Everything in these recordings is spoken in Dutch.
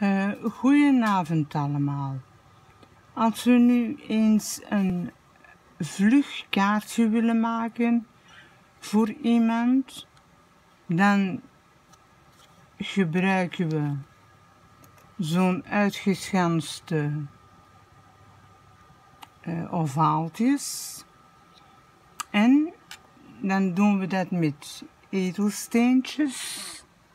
Goedenavond allemaal. Als we nu eens een vlug kaartje willen maken voor iemand, dan gebruiken we zo'n uitgeschanste ovaaltjes. En dan doen we dat met edelsteentjes.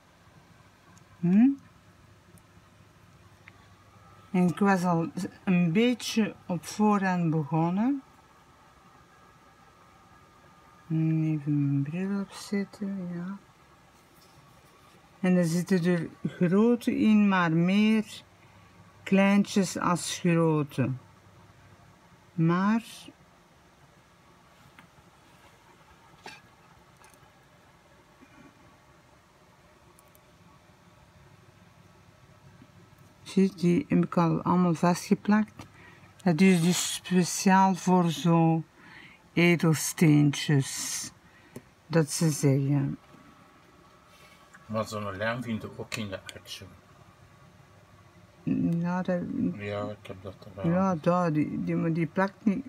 En ik was al een beetje op voorhand begonnen. Even mijn bril opzetten, ja. En er zitten er grote in, maar meer kleintjes als grote. Maar zie, die heb ik al allemaal vastgeplakt. Dat is dus speciaal voor zo edelsteentjes, dat ze zeggen. Maar zo'n lijm vind ik ook in de Action. Ja, dat, Ja, ik heb dat erbij. ja, daar, die plakt niet.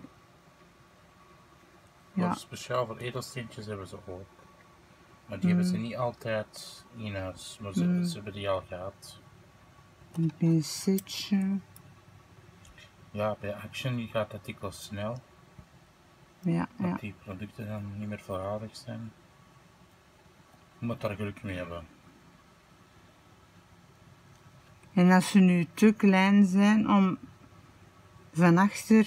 Ja. Maar speciaal voor edelsteentjes hebben ze ook. Maar die hebben ze niet altijd in huis, maar ze hebben die al gehad. Een pincetje. Ja, bij Action gaat dat dikwijls snel. Ja, Dat ja. die producten dan niet meer voorradig zijn. Je moet daar geluk mee hebben. En als ze nu te klein zijn om van achter,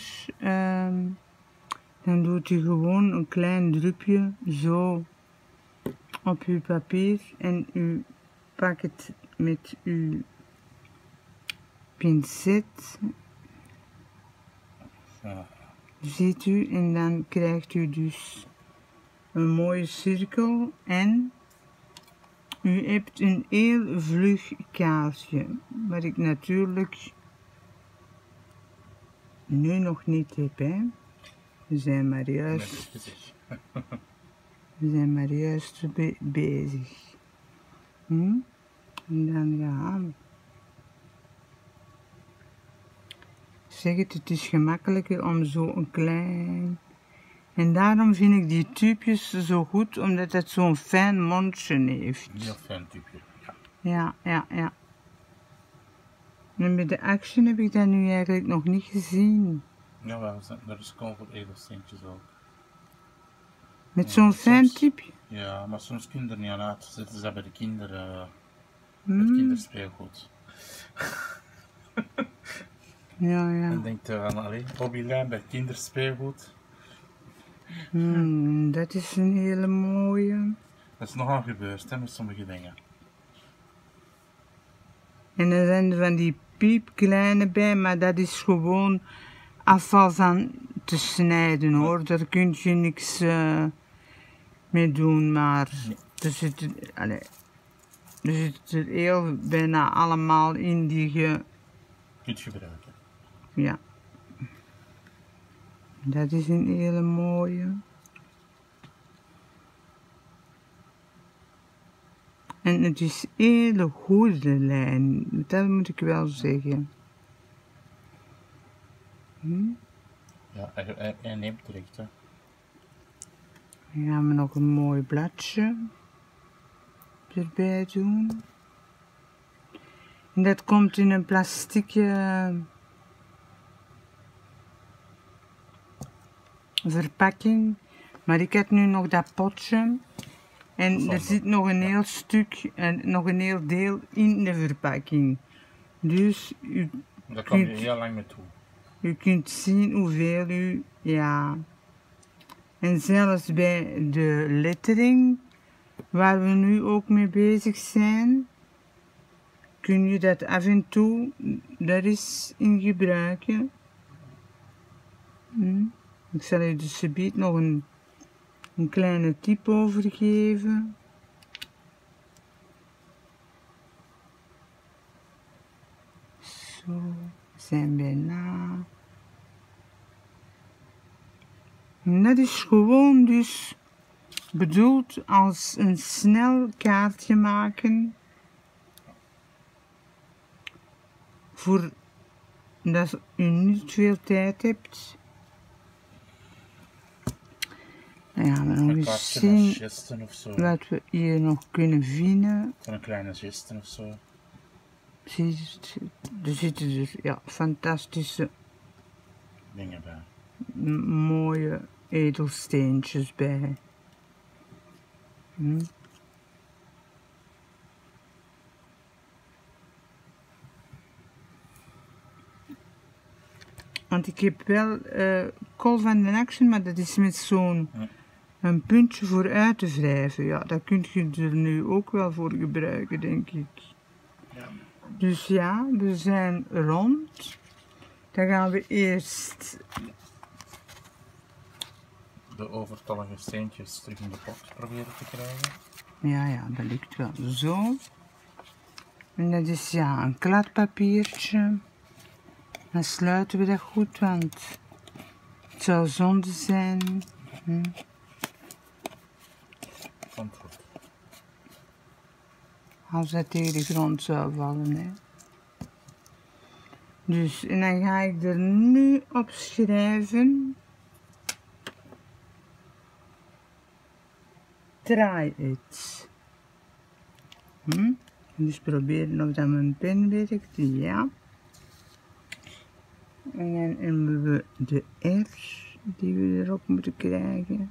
dan doet u gewoon een klein drupje zo op uw papier en u pakt het met uw pincet. Ja. Ziet u, en dan krijgt u dus een mooie cirkel en u hebt een heel vlug kaartje, wat ik natuurlijk nu nog niet heb, hè. We zijn maar juist bezig. En dan gaan we. Zeg het is gemakkelijker om zo een klein. En daarom vind ik die tubejes zo goed, omdat het zo'n fijn mondje heeft. Heel fijn tubje, ja. Ja. En bij de Action heb ik dat nu eigenlijk nog niet gezien. Ja, dat is gewoon voor edelsteentjes ook. Met zo'n fijn tubje? Ja, maar soms kun je er niet aan uit. Zetten ze dat bij de kinderen, met kinderspeelgoed. Ja. Dan denkt je van, alleen hobbylijn bij kinderspeelgoed. Dat is een hele mooie. Dat is nogal gebeurd, hè, met sommige dingen. En er zijn er van die piepkleine bij, maar dat is gewoon afval van te snijden, hoor. Daar kun je niks mee doen, maar er zitten er heel bijna allemaal in die je kunt gebruiken. Ja. Dat is een hele mooie. En het is een hele goede lijn, dat moet ik wel zeggen. Ja, hij neemt direct, hè. Dan gaan we nog een mooi bladje erbij doen. En dat komt in een plasticje verpakking. Maar ik heb nu nog dat potje. En er zit nog een heel stuk, nog een heel deel in de verpakking. Dus daar kom je heel lang mee toe. U kunt zien hoeveel u, ja. En zelfs bij de lettering, waar we nu ook mee bezig zijn, kun je dat af en toe daar eens in gebruiken. Ik zal u dus subiet nog een kleine tip over geven. Zo, we zijn bijna. En dat is gewoon dus bedoeld als een snel kaartje maken voor dat u niet veel tijd hebt. Dan gaan we nog Een eens kaartje zien naar gesten of zo. wat we hier nog kunnen vinden. Van een kleine gesten of zo. Precies, er zitten dus ja, fantastische, Dingen bij. mooie edelsteentjes bij. Hm. Want ik heb wel Call van Action, maar dat is met zo'n een puntje voor uit te wrijven. Ja, dat kun je er nu ook wel voor gebruiken, denk ik. Ja. Dus ja, we zijn rond. Dan gaan we eerst De overtollige steentjes terug in de pot proberen te krijgen. ja, dat lukt wel. Zo. En dat is ja, een kladpapiertje. Dan sluiten we dat goed, want het zou zonde zijn. Hm. Komt goed. Als dat tegen de grond zou vallen. Hè. Dus, en dan ga ik er nu op schrijven. Try it. Hm? Dus proberen of dat mijn pen werkt. Ja. En dan hebben we de R die we erop moeten krijgen.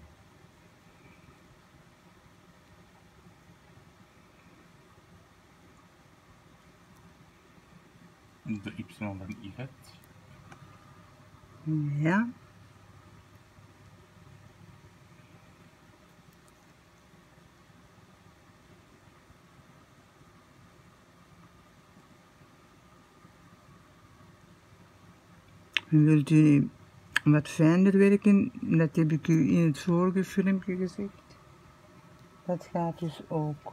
De Y van Yvette. Ja. Wilt u wat fijner werken? Dat heb ik u in het vorige filmpje gezegd. Dat gaat dus ook.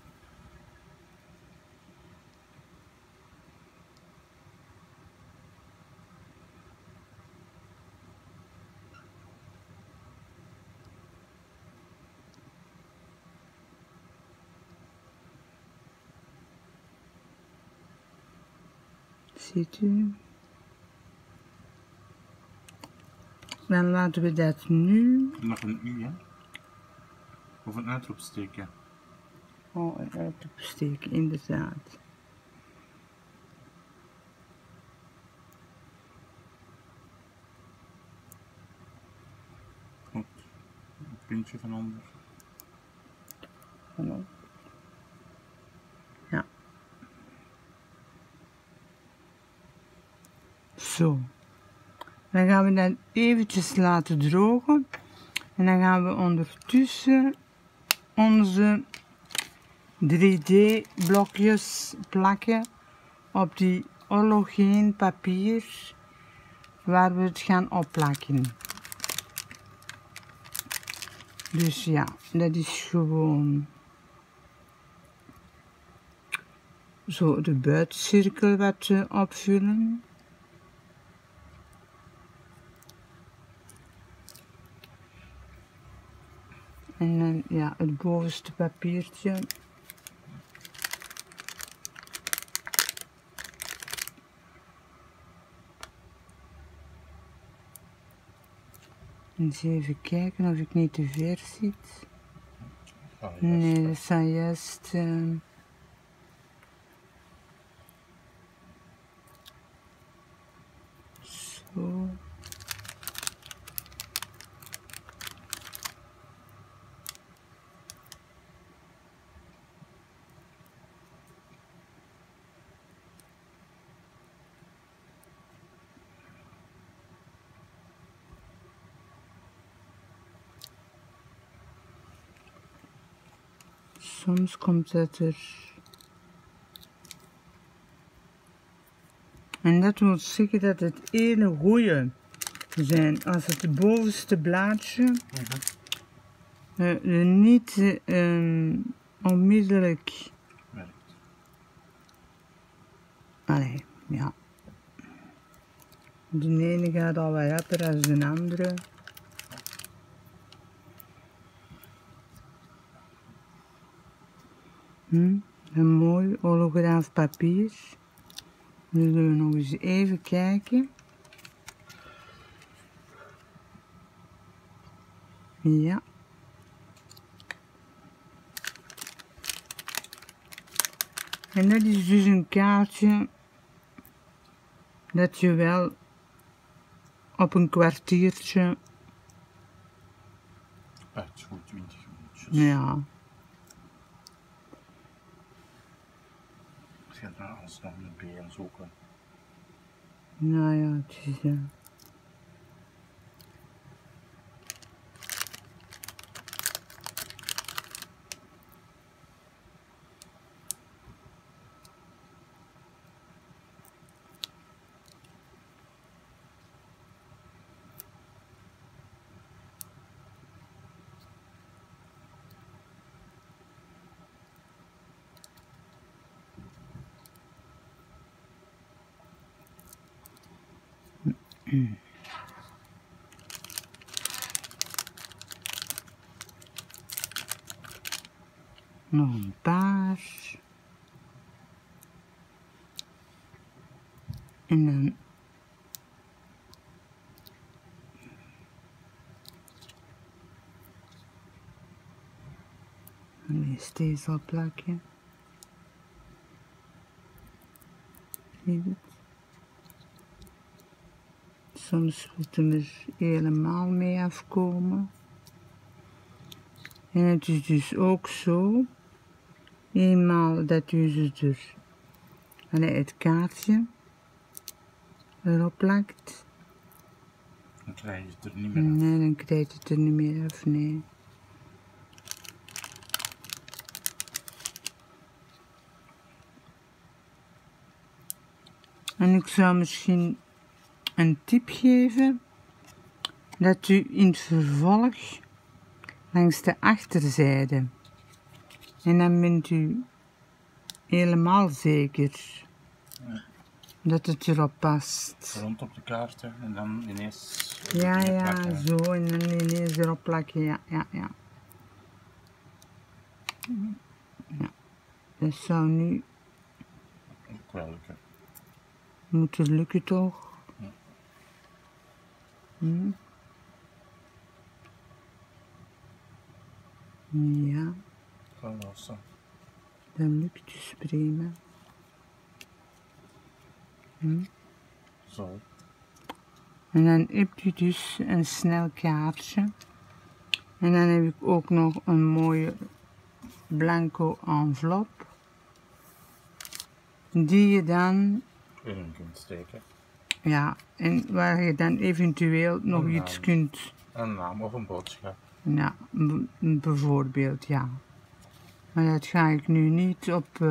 Ziet u? Dan laten we dat nu. Nog een U, hè? Of een uitroepsteken. Oh, een uitopsteken, inderdaad. Goed. Een puntje van onder. Hallo. Ja. Zo. Dan gaan we dat eventjes laten drogen. En dan gaan we ondertussen onze 3D blokjes plakken op die orlogeen papier waar we het gaan opplakken. Dus ja, dat is gewoon zo de buitencirkel wat opvullen. En dan ja, het bovenste papiertje. Eens even kijken of ik niet te ver zit. Nee, dat zijn juist. Zo. Soms komt het er. En dat wil zeggen dat het hele goeie zijn. Als het bovenste blaadje niet onmiddellijk. Allee, ja. De ene gaat al wat rapper dan de andere. Een mooi holograaf papier. Nu zullen we nog eens even kijken. Ja. En dat is dus een kaartje dat je wel op een kwartiertje, het is goed 20 minuutjes. ja, Als je daar alsnog een been zoeken. nou ja, het is nog een paar. En dan is deze al plakken. Zie je het? Soms moet hem er helemaal mee afkomen. En het is dus ook zo, eenmaal dat u ze het kaartje erop plakt, Dan krijg je het er niet meer af. nee, dan krijg je het er niet meer af, nee. En ik zou misschien een tip geven, dat u in het vervolg langs de achterzijde, en dan bent u helemaal zeker dat het erop past. Rond op de kaarten en dan ineens. Ja, dingen ja, plakken. zo, en dan ineens erop plakken, ja. Ja, dat zou nu Ook wel lukken. moeten lukken, toch? Ja. Hm? Ja, Kan wel zo. dat lukt dus prima. Hm? Zo. En dan heb je dus een snel kaartje. En dan heb ik ook nog een mooie blanco envelop. Die je dan, In kunt steken. ja, en waar je dan eventueel nog Een iets naam. kunt, Een naam of een boodschap. ja, bijvoorbeeld, ja. Maar dat ga ik nu niet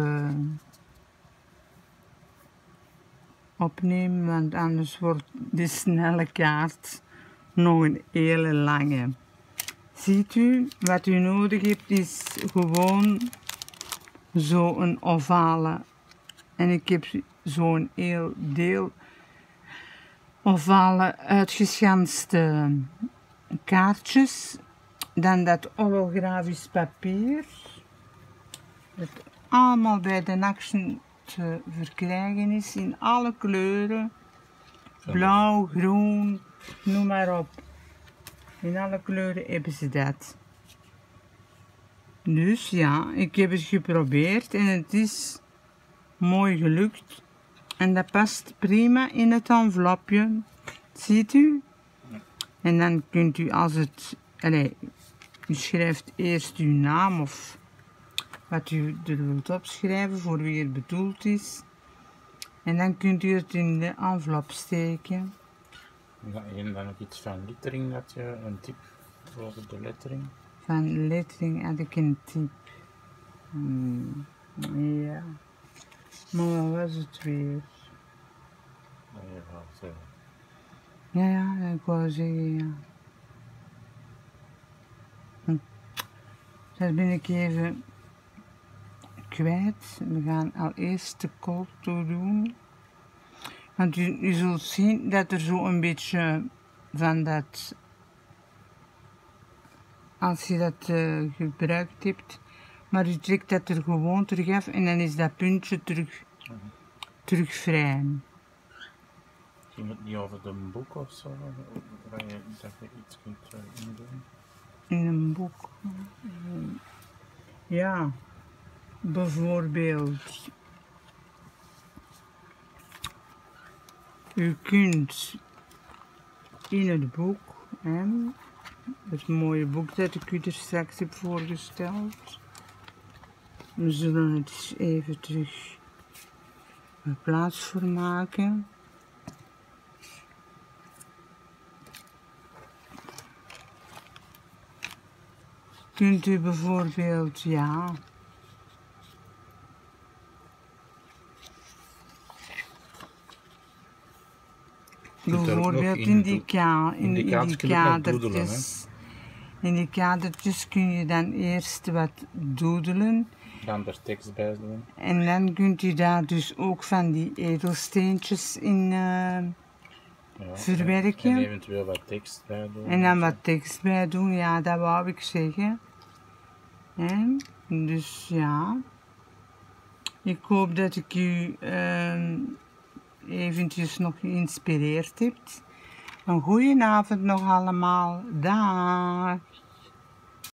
opnemen, want anders wordt de snelle kaart nog een hele lange. Ziet u, wat u nodig hebt is gewoon zo'n ovale. En ik heb zo'n heel deel ovale uitgeschanste kaartjes. Dan dat olografisch papier. Dat allemaal bij de Action te verkrijgen is in alle kleuren. Blauw, groen, noem maar op. In alle kleuren hebben ze dat. Dus ja, ik heb het geprobeerd en het is mooi gelukt. En dat past prima in het envelopje. Ziet u? En dan kunt u als het... u schrijft eerst uw naam of wat u er wilt opschrijven voor wie het bedoeld is. En dan kunt u het in de envelop steken. Ja, en dan ook iets van lettering, dat je een tip over de lettering. Van lettering had ik een tip. Ja. Maar wat was het weer? Dat je gaat zeggen. Ja, ik wou zeggen, ja. Dat ben ik even kwijt. We gaan al eerst de code toe doen. Want u zult zien dat er zo een beetje van dat... Als je dat gebruikt hebt, maar u trekt dat er gewoon terug af en dan is dat puntje terug terugvrijen. Ging het niet over een boek of zo? Waar je dat je iets kunt indoen? In een boek. Ja, bijvoorbeeld. U kunt in het boek, het mooie boek dat ik u er straks heb voorgesteld. We zullen het eens even terug plaats voor maken. Kunt u bijvoorbeeld, ja, bijvoorbeeld in die kadertjes kun je dan eerst wat doodelen. Dan er tekst bij doen. En dan kunt u daar dus ook van die edelsteentjes in verwerken. En eventueel wat tekst bij doen. En dan wat tekst bij doen, ja, dat wou ik zeggen. Dus ja, ik hoop dat ik u eventjes nog geïnspireerd heb. Een goeie avond nog allemaal. Dag!